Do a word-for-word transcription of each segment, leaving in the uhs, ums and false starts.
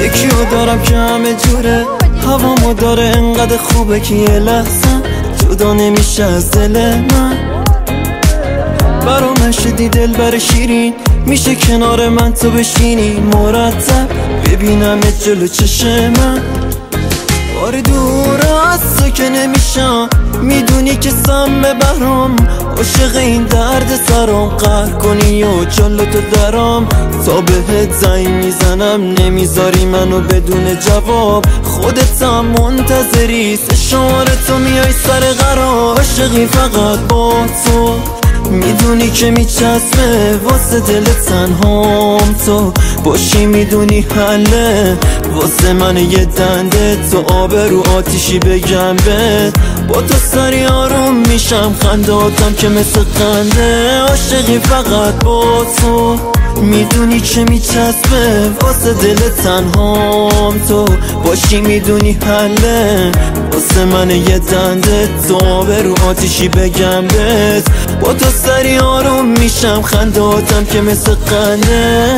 یکیو دارم که همه جوره، هوامو داره انقدر خوبه که یه لحظه جدا نمیشه از دل من. برام شدی دل بر شیرین، میشه کنار من تو بشینی مرتب ببینم جلو چشم من. بار دور از تو که نمیشم، میدونی که سم برام عاشق این درد سرام. قهر کنی و جلو تو درام، تا بهت زنگ میزنم نمیذاری منو بدون جواب. خودت هم منتظری سه شماره تو میای سر قرار. عاشقی فقط با تو، میدونی که میچسبه واسه دل تنهام. تو باشی میدونی حله واسه من یه دنده. تو آب رو آتیشی بگم بهت، با تو سری آروم میشم خنداتم که مثل خنده. عاشقی فقط با تو، میدونی که میچسبه واسه دل تنهام. تو باشی میدونی حله واسه من یه دنده. تو آب رو آتیشی بگم بهت، با تو سری آروم میشم خنداتم که مثل خنده.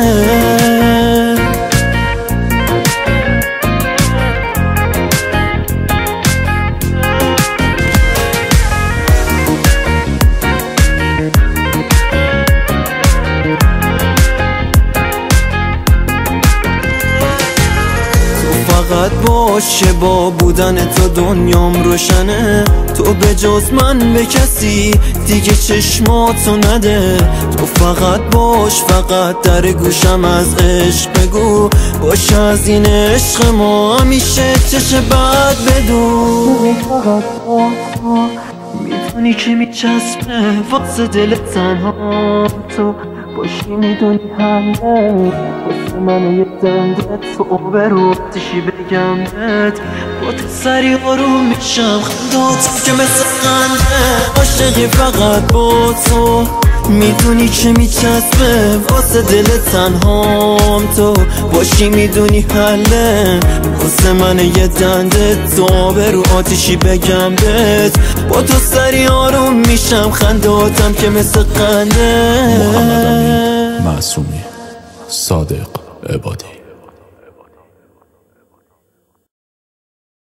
فقط باشه با بودن تو دنیام روشنه. تو به جز من به کسی دیگه چشماتو نده. تو فقط باش، فقط در گوشم از عشق بگو. باشه از این عشق ما همیشه چش بد بدو. فقط باش، میدونی که میچسبه واسه دل تنها. تو باشی میدونی حله واسه من یه دنده. تو آبرو آتیشی بگم بهت، با تو سری آروم میشم خنداتم که مثل خنده. عاشقی فقط با تو، میدونی که میچسبه واسه دل تنهام. تو باشی میدونی حله واسه من یه دنده. تو آبرو آتیشی بگم بهت، با تو سری آروم میشم خنداتم که مثل خنده. معصومی صادق عبادی.